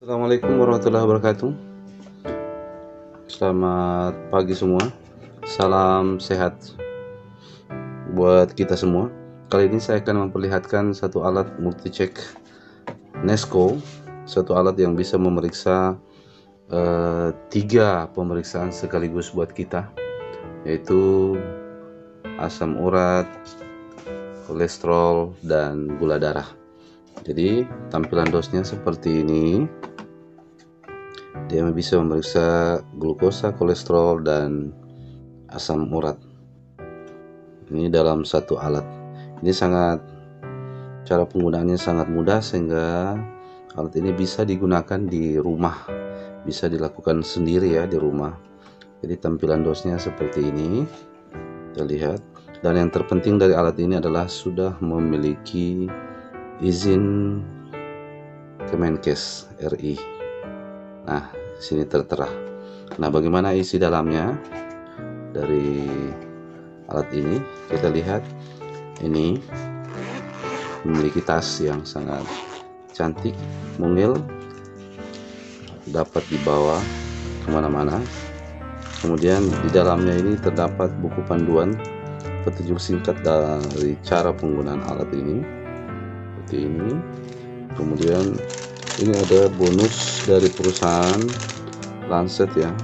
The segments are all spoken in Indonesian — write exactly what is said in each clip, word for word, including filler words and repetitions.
Assalamualaikum warahmatullahi wabarakatuh. Selamat pagi semua. Salam sehat buat kita semua. Kali ini saya akan memperlihatkan satu alat multi-check Nesco, satu alat yang bisa memeriksa uh, tiga pemeriksaan sekaligus buat kita, yaitu asam urat, kolesterol, dan gula darah. Jadi tampilan dosnya seperti ini. Dia bisa memeriksa glukosa, kolesterol, dan asam urat. Ini dalam satu alat. Ini sangat, cara penggunaannya sangat mudah sehingga alat ini bisa digunakan di rumah, bisa dilakukan sendiri ya di rumah. Jadi tampilan dosnya seperti ini, kita lihat. Dan yang terpenting dari alat ini adalah sudah memiliki izin Kemenkes R I. Nah, sini tertera. Nah, bagaimana isi dalamnya dari alat ini? Kita lihat, ini memiliki tas yang sangat cantik, mungil, dapat dibawa kemana-mana. Kemudian di dalamnya ini terdapat buku panduan petunjuk singkat dari cara penggunaan alat ini, seperti ini. Kemudian ini ada bonus dari perusahaan Lancet ya,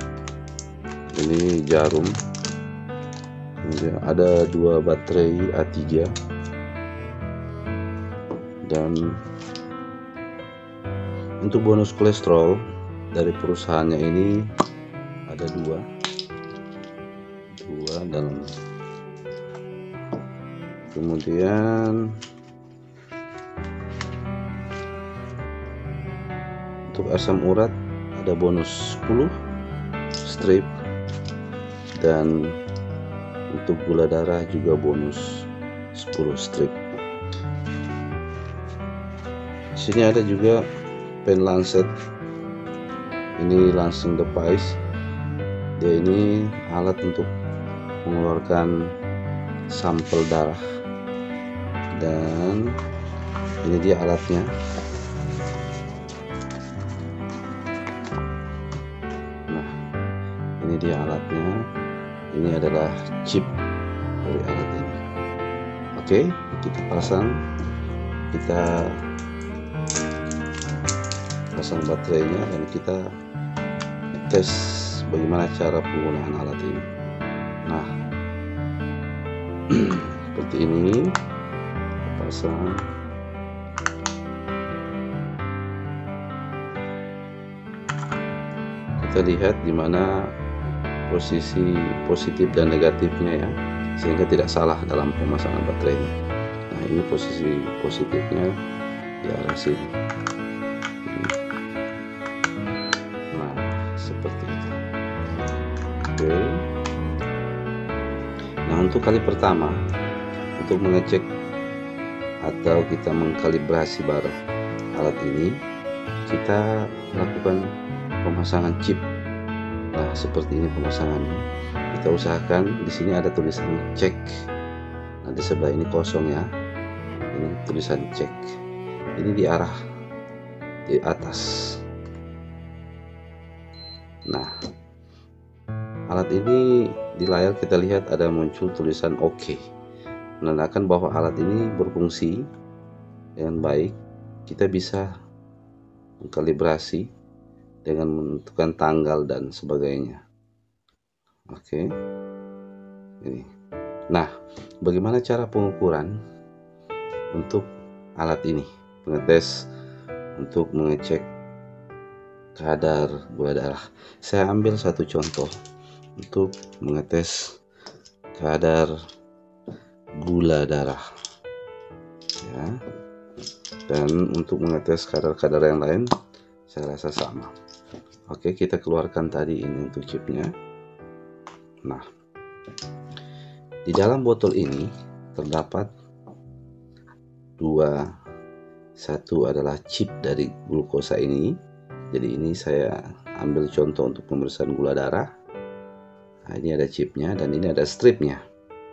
ini jarum. Kemudian ada dua baterai A tiga, dan untuk bonus kolesterol dari perusahaannya ini ada dua dua dalam. Kemudian untuk asam urat ada bonus sepuluh strip, dan untuk gula darah juga bonus sepuluh strip. Di sini ada juga pen Lancet. Ini langsung device. Dia ini alat untuk mengeluarkan sampel darah, dan ini dia alatnya. Ini dia alatnya. Ini adalah chip dari alat ini. Oke, kita pasang, kita pasang baterainya, dan kita tes bagaimana cara penggunaan alat ini. Nah, seperti ini, pasang. Kita lihat di mana posisi positif dan negatifnya ya, sehingga tidak salah dalam pemasangan baterainya. Nah, ini posisi positifnya di arah sini. Nah, seperti itu. Oke. Nah, untuk kali pertama, untuk mengecek atau kita mengkalibrasi barang alat ini, kita lakukan pemasangan chip. Nah, seperti ini pemasangannya. Kita usahakan di sini ada tulisan cek. Nah, di sebelah ini kosong ya. Ini tulisan cek. Ini di arah di atas. Nah, alat ini di layar kita lihat ada muncul tulisan oke, menandakan bahwa alat ini berfungsi dengan baik. Kita bisa mengkalibrasi dengan menentukan tanggal dan sebagainya. Oke, ini. Nah, bagaimana cara pengukuran untuk alat ini? Pengetes untuk mengecek kadar gula darah. Saya ambil satu contoh untuk mengetes kadar gula darah, ya. Dan untuk mengetes kadar-kadar yang lain, saya rasa sama. Oke, kita keluarkan tadi ini untuk chipnya. Nah, di dalam botol ini terdapat dua. Satu adalah chip dari glukosa ini. Jadi ini saya ambil contoh untuk pemeriksaan gula darah. Nah, ini ada chipnya, dan ini ada stripnya.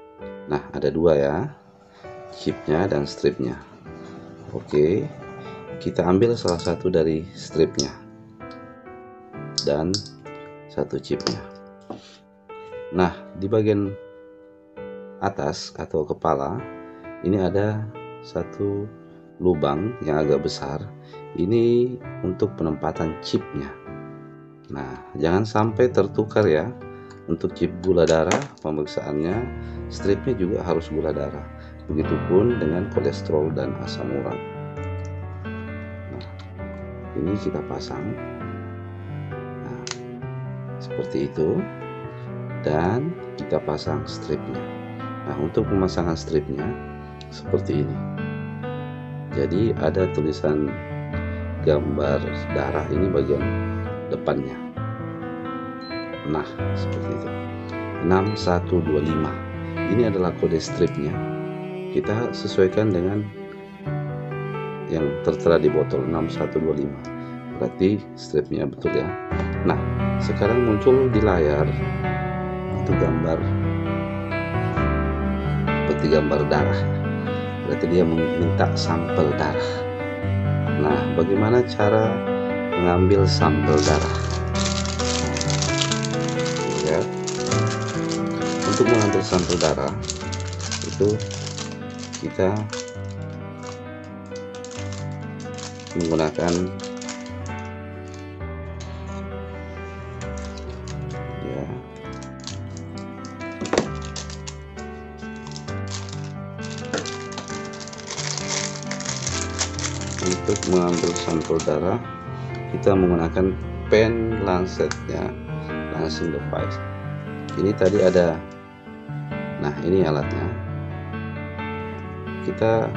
Nah, ada dua ya, chipnya dan stripnya. Oke, kita ambil salah satu dari stripnya dan satu chipnya. Nah, di bagian atas atau kepala ini ada satu lubang yang agak besar. Ini untuk penempatan chipnya. Nah, jangan sampai tertukar ya. Untuk chip gula darah, pemeriksaannya stripnya juga harus gula darah. Begitupun dengan kolesterol dan asam urat. Nah, ini kita pasang. Nah, seperti itu. Dan kita pasang stripnya. Nah, untuk pemasangan stripnya seperti ini. Jadi ada tulisan gambar darah ini bagian depannya. Nah, seperti itu. enam satu dua lima. Ini adalah kode stripnya. Kita sesuaikan dengan yang tertera di botol enam satu dua lima. Berarti stripnya betul ya. Nah, sekarang muncul di layar itu gambar seperti gambar darah. Berarti dia meminta sampel darah. Nah, bagaimana cara mengambil sampel darah? Ya. Untuk mengambil sampel darah itu kita menggunakan ya untuk mengambil sampel darah kita menggunakan pen lancet ya, lancing device. Ini tadi ada, nah ini alatnya. Kita,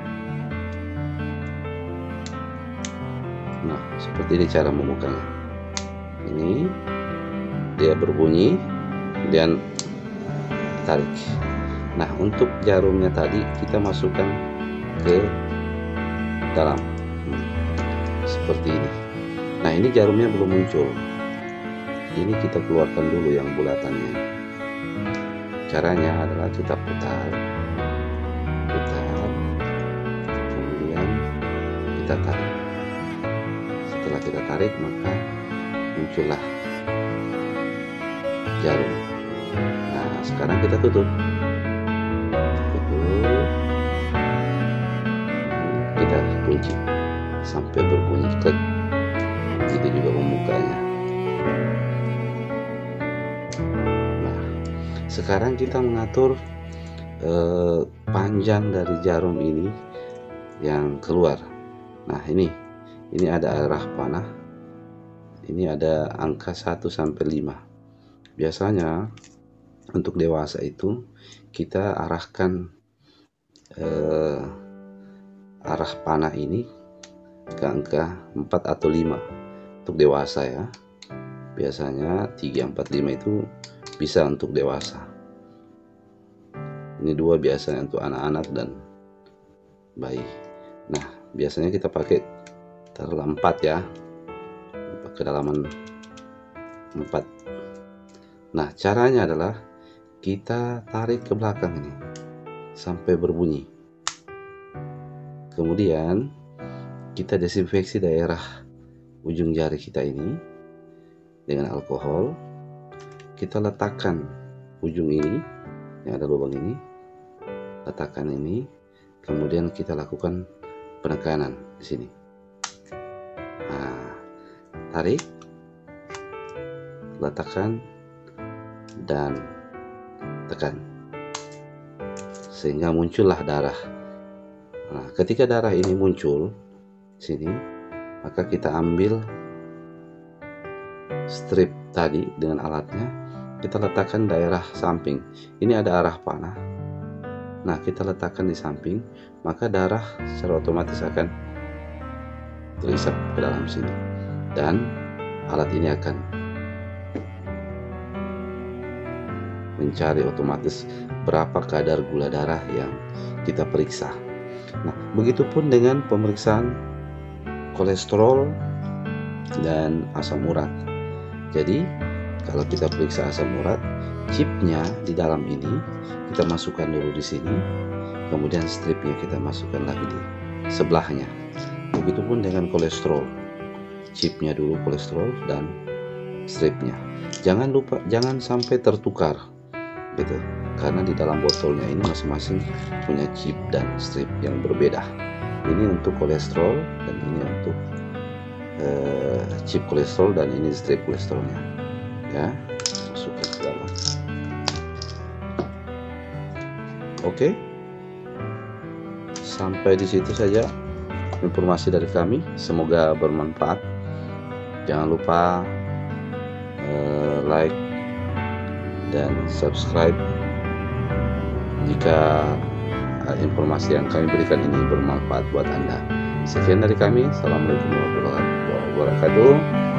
nah seperti ini cara membukanya. Ini dia berbunyi dan tarik. Nah, untuk jarumnya tadi kita masukkan ke dalam seperti ini. Nah, ini jarumnya belum muncul. Ini kita keluarkan dulu yang bulatannya. Caranya adalah kita putar, putar, kemudian kita tarik. Setelah kita tarik, maka muncullah jarum. Nah, sekarang kita tutup. Tutup. Kita kunci sampai berbunyi klik. Itu juga membukanya. Nah, sekarang kita mengatur eh, panjang dari jarum ini yang keluar. Nah, ini ini ada arah panah. Ini ada angka satu sampai lima. Biasanya untuk dewasa itu kita arahkan eh, arah panah ini ke angka empat atau lima untuk dewasa ya. Biasanya tiga, empat, lima itu bisa untuk dewasa. Ini dua biasanya untuk anak-anak dan bayi. Nah, biasanya kita pakai taruhlah empat ya, kedalaman empat. Nah, caranya adalah kita tarik ke belakang ini sampai berbunyi. Kemudian kita desinfeksi daerah ujung jari kita ini dengan alkohol. Kita letakkan ujung ini yang ada lubang ini, letakkan ini, kemudian kita lakukan penekanan di sini. Nah, tarik, letakkan, dan tekan sehingga muncullah darah. Nah, ketika darah ini muncul sini, maka kita ambil strip tadi dengan alatnya, kita letakkan daerah samping. Ini ada arah panah. Nah, kita letakkan di samping, maka darah secara otomatis akan terisap ke dalam sini. Dan alat ini akan mencari otomatis berapa kadar gula darah yang kita periksa. Nah, begitupun dengan pemeriksaan kolesterol dan asam urat. Jadi, kalau kita periksa asam urat, chipnya di dalam ini kita masukkan dulu di sini, kemudian stripnya kita masukkan lagi di sebelahnya. Begitupun dengan kolesterol, chipnya dulu kolesterol dan stripnya. Jangan lupa, jangan sampai tertukar gitu, karena di dalam botolnya ini masing-masing punya chip dan strip yang berbeda. Ini untuk kolesterol dan ini untuk uh, chip kolesterol dan ini strip kolesterolnya. Ya, masukkan ke dalam. Oke, sampai di situ saja informasi dari kami. Semoga bermanfaat. Jangan lupa uh, like dan subscribe jika informasi yang kami berikan ini bermanfaat buat Anda. Sekian dari kami. Assalamualaikum warahmatullahi wabarakatuh.